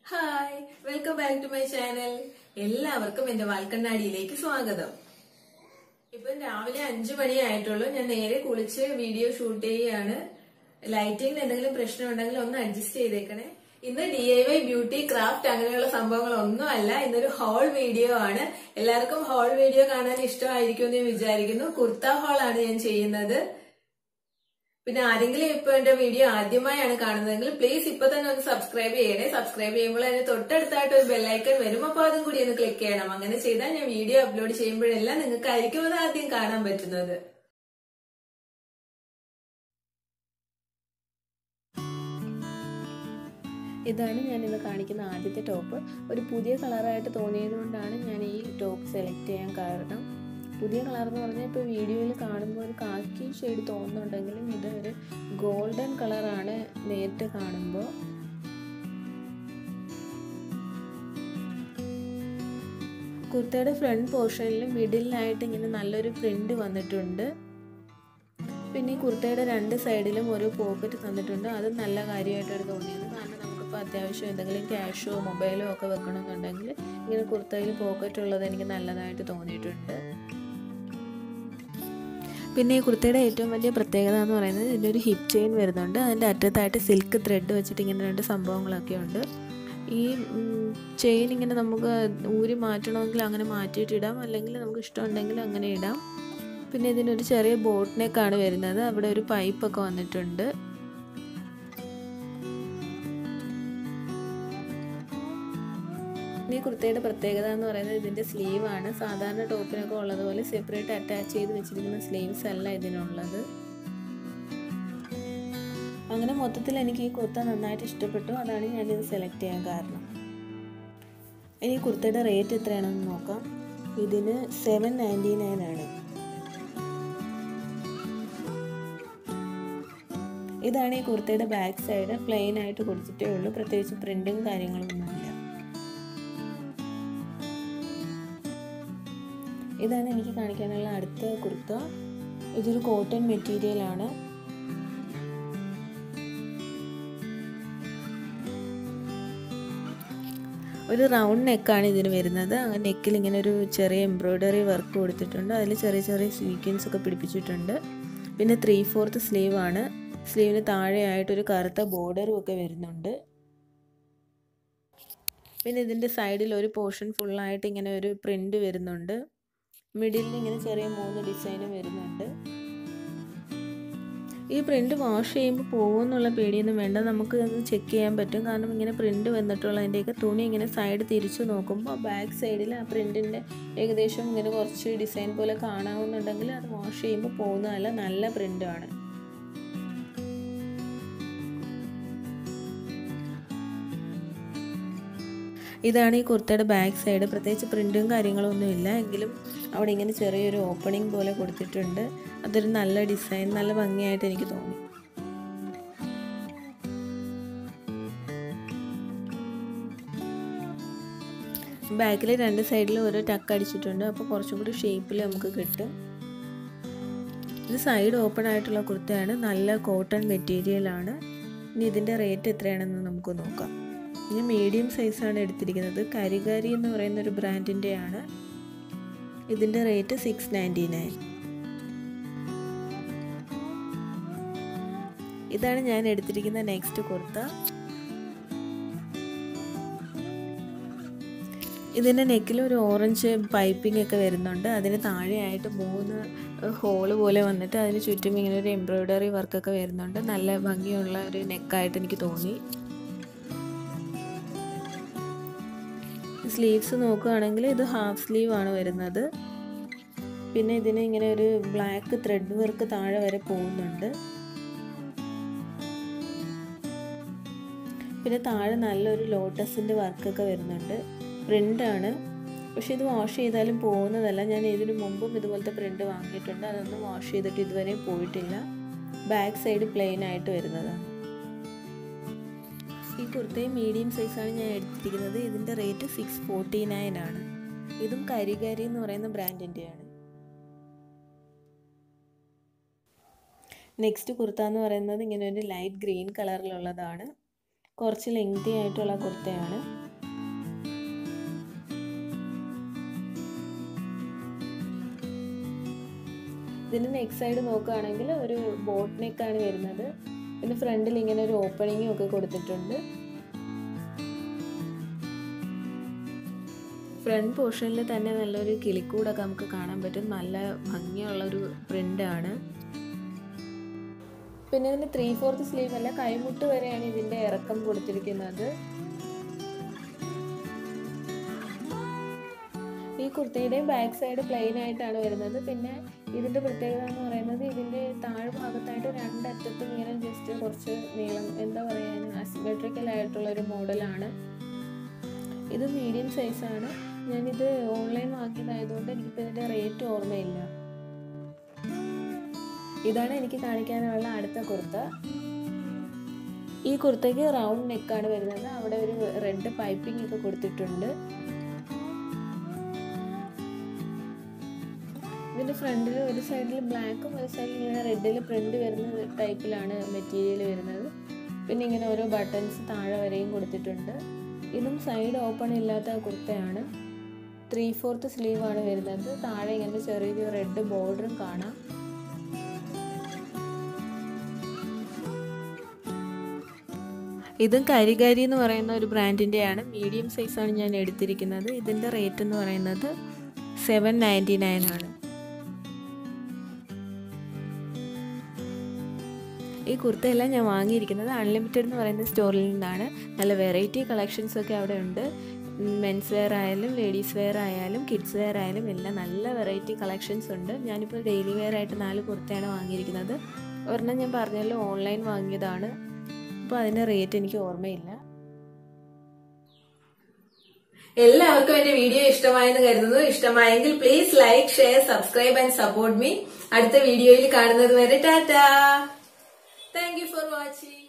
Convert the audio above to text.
Hi welcome back to my channel. എല്ലാവർക്കും എന്റെ വാൽക്കണ്ണാടിയിലേക്ക് സ്വാഗതം. ഇപ്പം രാവിലെ 5 മണിയായിട്ടുള്ളൂ. ഞാൻ നേരെ കുളിച്ച് വീഡിയോ ഷൂട്ട് ചെയ്യുകയാണ്. ലൈറ്റിംഗിന് എന്തെങ്കിലും പ്രശ്നം ഉണ്ടെങ്കിൽ ഒന്ന് അഡ്ജസ്റ്റ് ചെയ്തേക്കണേ. ഇന്ന് DIY ബ്യൂട്ടി ക്രാഫ്റ്റ് അങ്ങനെയുള്ള സംഭവങ്ങളൊന്നും അല്ല. ഇന്നൊരു ഹോൾ വീഡിയോ ആണ്. എല്ലാവർക്കും ഹോൾ വീഡിയോ കാണാൻ ഇഷ്ടമായിരിക്കും എന്ന് വിചാരിക്കുന്നു. കുർത്ത ഹോൾ ആണ് ഞാൻ ചെയ്യുന്നത്. പിന്നെ ആരെങ്കിലും ഇപ്പൊ എന്റെ വീഡിയോ ആദ്യമായാണ് കാണുന്നതെങ്കിൽ പ്ലീസ് ഇപ്പൊ തന്നെ ഒന്ന് സബ്സ്ക്രൈബ് ചെയ്യണേ. സബ്സ്ക്രൈബ് ചെയ്യുമ്പോൾ അതിന് തൊട്ടടുത്തായിട്ട് ഒരു ബെല്ലൈക്കൺ വരും. അപ്പൊ അതും കൂടി ഒന്ന് ക്ലിക്ക് ചെയ്യണം. അങ്ങനെ ചെയ്താൽ ഞാൻ വീഡിയോ അപ്ലോഡ് ചെയ്യുമ്പോഴെല്ലാം നിങ്ങൾക്കായിരിക്കും അത് ആദ്യം കാണാൻ പറ്റുന്നത്. ഇതാണ് ഞാനിന്ന് കാണിക്കുന്ന ആദ്യത്തെ ടോപ്പ്. ഒരു പുതിയ കളറായിട്ട് തോന്നിയത് കൊണ്ടാണ് ഞാൻ ഈ ടോപ്പ് സെലക്ട് ചെയ്യാൻ കാരണം. പുതിയ കളർ എന്ന് പറഞ്ഞാൽ ഇപ്പോൾ വീഡിയോയിൽ കാണുമ്പോൾ ഒരു കാക്കി ഷെയ്ഡ് തോന്നുന്നുണ്ടെങ്കിലും ഇതൊരു ഗോൾഡൻ കളറാണ് നേരിട്ട് കാണുമ്പോൾ. കുർത്തയുടെ ഫ്രണ്ട് പോർഷനിലും മിഡിലായിട്ട് ഇങ്ങനെ നല്ലൊരു പ്രിന്റ് വന്നിട്ടുണ്ട്. പിന്നെ ഈ കുർത്തയുടെ 2 സൈഡിലും ഒരു പോക്കറ്റ് തന്നിട്ടുണ്ട്. അത് നല്ല കാര്യമായിട്ടാണ് തോന്നിയത്. കാരണം നമുക്കിപ്പോൾ അത്യാവശ്യം എന്തെങ്കിലും ക്യാഷോ മൊബൈലോ ഒക്കെ വെക്കണമെന്നുണ്ടെങ്കിൽ ഇങ്ങനെ കുർത്തയിൽ പോക്കറ്റ് ഉള്ളത് എനിക്ക് നല്ലതായിട്ട് തോന്നിയിട്ടുണ്ട്. പിന്നെ ഈ കുർത്തയുടെ ഏറ്റവും വലിയ പ്രത്യേകത എന്ന് പറയുന്നത് ഇതിൻ്റെ ഒരു ഹിപ്പ് ചെയിൻ വരുന്നുണ്ട്. അതിൻ്റെ അറ്റത്തായിട്ട് സിൽക്ക് ത്രെഡ് വെച്ചിട്ട് ഇങ്ങനെ 2 സംഭവങ്ങളൊക്കെ ഉണ്ട്. ഈ ചെയിൻ ഇങ്ങനെ നമുക്ക് ഊരി മാറ്റണമെങ്കിൽ അങ്ങനെ മാറ്റിയിട്ടിടാം, അല്ലെങ്കിൽ നമുക്ക് ഇഷ്ടമുണ്ടെങ്കിൽ അങ്ങനെ ഇടാം. പിന്നെ ഇതിനൊരു ചെറിയ ബോട്ട് നെക്കാണ് വരുന്നത്. അവിടെ ഒരു പൈപ്പൊക്കെ വന്നിട്ടുണ്ട്. ഈ കുർത്തയുടെ പ്രത്യേകത എന്ന് പറയുന്നത് ഇതിൻ്റെ സ്ലീവാണ്. സാധാരണ ടോപ്പിനൊക്കെ ഉള്ളതുപോലെ സെപ്പറേറ്റ് അറ്റാച്ച് ചെയ്ത് വെച്ചിരിക്കുന്ന സ്ലീവ്സ് അല്ല ഇതിനുള്ളത്. അങ്ങനെ മൊത്തത്തിൽ എനിക്ക് ഈ കുർത്ത നന്നായിട്ട് ഇഷ്ടപ്പെട്ടു. അതാണ് ഞാനിത് സെലക്ട് ചെയ്യാൻ കാരണം. ഇനി കുർത്തയുടെ റേറ്റ് എത്രയാണെന്ന് നോക്കാം. ഇതിന് 799 ആണ്. ഇതാണ് ഈ കുർത്തയുടെ ബാക്ക് സൈഡ്. പ്ലെയിൻ ആയിട്ട് കൊടുത്തിട്ടേ ഉള്ളൂ. പ്രത്യേകിച്ച് പ്രിന്റും കാര്യങ്ങളൊന്നുമില്ല. ഇതാണ് എനിക്ക് കാണിക്കാനുള്ള അടുത്ത കുർത്ത. ഇതൊരു കോട്ടൺ മെറ്റീരിയലാണ്. ഒരു റൗണ്ട് നെക്കാണ് ഇതിന് വരുന്നത്. അങ്ങനെ നെക്കിൽ ഇങ്ങനെ ഒരു ചെറിയ എംബ്രോയ്ഡറി വർക്ക് കൊടുത്തിട്ടുണ്ട്. അതിൽ ചെറിയ ചെറിയ സ്വീക്വൻസ് ഒക്കെ പിടിപ്പിച്ചിട്ടുണ്ട്. പിന്നെ 3/4 സ്ലീവാണ്. സ്ലീവിന് താഴെയായിട്ടൊരു കറുത്ത ബോർഡറും ഒക്കെ വരുന്നുണ്ട്. പിന്നെ ഇതിൻ്റെ സൈഡിൽ ഒരു പോർഷൻ ഫുള്ളായിട്ട് ഇങ്ങനെ ഒരു പ്രിന്റ് വരുന്നുണ്ട്. മിഡിലിൽ ഇങ്ങനെ ചെറിയ 3 ഡിസൈനും വരുന്നുണ്ട്. ഈ പ്രിന്റ് വാഷ് ചെയ്യുമ്പോൾ പോകുമെന്നുള്ള പേടിയൊന്നും വേണ്ട. നമുക്ക് അത് ചെക്ക് ചെയ്യാൻ പറ്റും. കാരണം ഇങ്ങനെ പ്രിന്റ് വന്നിട്ടുള്ളതിൻ്റെയൊക്കെ തുണി ഇങ്ങനെ സൈഡ് തിരിച്ചു നോക്കുമ്പോൾ ബാക്ക് സൈഡിൽ ആ പ്രിന്റിൻ്റെ ഏകദേശം ഇങ്ങനെ കുറച്ച് ഡിസൈൻ പോലെ കാണാവുന്നുണ്ടെങ്കിൽ അത് വാഷ് ചെയ്യുമ്പോൾ പോകുന്നതല്ല, നല്ല പ്രിന്റാണ്. ഇതാണ് ഈ കുർത്തയുടെ ബാക്ക് സൈഡ്. പ്രത്യേകിച്ച് പ്രിന്റും കാര്യങ്ങളും ഒന്നുമില്ല, എങ്കിലും അവിടെ ഇങ്ങനെ ചെറിയൊരു ഓപ്പണിംഗ് പോലെ കൊടുത്തിട്ടുണ്ട്. അതൊരു നല്ല ഡിസൈൻ, നല്ല ഭംഗിയായിട്ട് എനിക്ക് തോന്നി. ബാക്കിൽ 2 സൈഡിലും ഓരോ ടക്ക് അടിച്ചിട്ടുണ്ട്. അപ്പോൾ കുറച്ചും കൂടി ഷേപ്പിൽ നമുക്ക് കിട്ടും. ഇത് സൈഡ് ഓപ്പൺ ആയിട്ടുള്ള കുർത്തയാണ്. നല്ല കോട്ടൺ മെറ്റീരിയലാണ്. ഇനി ഇതിൻ്റെ റേറ്റ് എത്രയാണെന്ന് നമുക്ക് നോക്കാം. ഞാൻ മീഡിയം സൈസാണ് എടുത്തിരിക്കുന്നത്. കരികാരി എന്ന് പറയുന്ന ഒരു ബ്രാൻഡിൻ്റെയാണ്. ഇതിൻ്റെ റേറ്റ് 699. ഇതാണ് ഞാൻ എടുത്തിരിക്കുന്ന നെക്സ്റ്റ് കുർത്ത. ഇതിൻ്റെ നെക്കിൽ ഒരു ഓറഞ്ച് പൈപ്പിംഗ് ഒക്കെ വരുന്നുണ്ട്. അതിന് താഴെയായിട്ട് 3 ഹോള് പോലെ വന്നിട്ട് അതിന് ചുറ്റും ഇങ്ങനെ ഒരു എംബ്രോയ്ഡറി വർക്കൊക്കെ വരുന്നുണ്ട്. നല്ല ഭംഗിയുള്ള ഒരു നെക്കായിട്ട് എനിക്ക് തോന്നി. സ്ലീവ്സ് നോക്കുകയാണെങ്കിൽ ഇത് ഹാഫ് സ്ലീവ് ആണ് വരുന്നത്. പിന്നെ ഇതിന് ഇങ്ങനെ ഒരു ബ്ലാക്ക് ത്രെഡ് വർക്ക് താഴെ വരെ പോകുന്നുണ്ട്. പിന്നെ താഴെ നല്ലൊരു ലോട്ടസിൻ്റെ വർക്കൊക്കെ വരുന്നുണ്ട്. പ്രിൻ്റാണ്, പക്ഷെ ഇത് വാഷ് ചെയ്താലും പോകുന്നതല്ല. ഞാൻ ഇതിനു മുമ്പും ഇതുപോലത്തെ പ്രിൻ്റ് വാങ്ങിയിട്ടുണ്ട്. അതൊന്നും വാഷ് ചെയ്തിട്ട് ഇതുവരെ പോയിട്ടില്ല. ബാക്ക് സൈഡ് പ്ലെയിൻ ആയിട്ട് വരുന്നതാണ്. ഈ കുർത്തയും മീഡിയം സൈസാണ് ഞാൻ എടുത്തിരിക്കുന്നത്. ഇതിൻ്റെ റേറ്റ് 649 ആണ്. ഇതും കരികാരി എന്ന് പറയുന്ന ബ്രാൻഡിൻ്റെയാണ്. നെക്സ്റ്റ് കുർത്ത എന്ന് പറയുന്നത് ഇങ്ങനെ ഒരു ലൈറ്റ് ഗ്രീൻ കളറിലുള്ളതാണ്. കുറച്ച് ലെങ്തി ആയിട്ടുള്ള കുർത്തയാണ്. ഇതിൻ്റെ നെക്ക് സൈഡ് നോക്കുകയാണെങ്കിൽ ഒരു ബോട്ട് നെക്കാണ് വരുന്നത്. പിന്നെ ഫ്രണ്ടിൽ ഇങ്ങനെ ഒരു ഓപ്പണിങ്ങും ഒക്കെ കൊടുത്തിട്ടുണ്ട്. ഫ്രണ്ട് പോർഷനിൽ തന്നെ നല്ലൊരു കിളിക്കൂടൊക്കെ നമുക്ക് കാണാൻ പറ്റും. നല്ല ഭംഗിയുള്ളൊരു പ്രിൻ്റാണ്. പിന്നെ ഇതിന് 3/4 സ്ലീവ് അല്ല, കൈമുട്ട് വരെയാണ് ഇതിൻ്റെ ഇറക്കം കൊടുത്തിരിക്കുന്നത്. ഈ കുർത്തിയുടെയും ബാക്ക് സൈഡ് പ്ലെയിൻ ആയിട്ടാണ് വരുന്നത്. പിന്നെ ഇതിൻ്റെ പ്രത്യേകത എന്ന് പറയുന്നത് ഇതിൻ്റെ താഴ്ഭാഗത്തായിട്ട് രണ്ടറ്റത്തും ഇങ്ങനെ ജസ്റ്റ് കുറച്ച് നീളം, എന്താ പറയുക, അസിമെട്രിക്കൽ ആയിട്ടുള്ളൊരു മോഡലാണ്. ഇത് മീഡിയം സൈസാണ്. ഞാനിത് ഓൺലൈൻ വാങ്ങിയതായതുകൊണ്ട് എനിക്കിപ്പോൾ ഇതിൻ്റെ റേറ്റ് ഓർമ്മയില്ല. ഇതാണ് എനിക്ക് കാണിക്കാനുള്ള അടുത്ത കുർത്ത. ഈ കുർത്തയ്ക്ക് റൗണ്ട് നെക്കാണ് വരുന്നത്. അവിടെ ഒരു റെഡ് പൈപ്പിംഗ് ഒക്കെ കൊടുത്തിട്ടുണ്ട്. ഇതിൻ്റെ ഫ്രണ്ടിൽ ഒരു സൈഡിൽ ബ്ലാക്കും ഒരു സൈഡിൽ ഇങ്ങനെ റെഡിൽ പ്രിൻ്റ് വരുന്ന ടൈപ്പിലാണ് മെറ്റീരിയൽ വരുന്നത്. പിന്നെ ഇങ്ങനെ ഓരോ ബട്ടൺസ് താഴെ വരെയും കൊടുത്തിട്ടുണ്ട്. ഇതും സൈഡ് ഓപ്പൺ ഇല്ലാത്ത കുർത്തയാണ്. 3/4 സ്ലീവാണ് വരുന്നത്. താഴെ ഇങ്ങനെ ചെറിയൊരു റെഡ് ബോർഡറും കാണാം. ഇതും കരികാരി എന്ന് പറയുന്ന ഒരു ബ്രാൻഡിൻ്റെയാണ്. മീഡിയം സൈസാണ് ഞാൻ എടുത്തിരിക്കുന്നത്. ഇതിൻ്റെ റേറ്റ് എന്ന് പറയുന്നത് 799 ആണ്. ഈ കുർത്തയെല്ലാം ഞാൻ വാങ്ങിയിരിക്കുന്നത് അൺലിമിറ്റഡ് എന്ന് പറയുന്ന സ്റ്റോറിൽ നിന്നാണ്. നല്ല വെറൈറ്റി കളക്ഷൻസൊക്കെ അവിടെ ഉണ്ട്. മെൻസ് വെയർ ആയാലും ലേഡീസ് വെയർ ആയാലും കിഡ്സ് വെയർ ആയാലും എല്ലാം നല്ല വെറൈറ്റി കളക്ഷൻസ് ഉണ്ട്. ഞാനിപ്പോൾ ഡെയിലി വെയർ ആയിട്ട് 4 കുർത്തയാണ് വാങ്ങിയിരിക്കുന്നത്. ഒരെണ്ണം ഞാൻ പറഞ്ഞല്ലോ ഓൺലൈൻ വാങ്ങിയതാണ്. അപ്പോൾ അതിൻ്റെ റേറ്റ് എനിക്ക് ഓർമ്മയില്ല. എല്ലാവർക്കും എന്റെ വീഡിയോ ഇഷ്ടമായെന്ന് കരുതുന്നു. ഇഷ്ടമായെങ്കിൽ please like, share, subscribe and support me. അടുത്ത വീഡിയോയിൽ കാണുന്നത് വരെ Tata. Thank you for watching.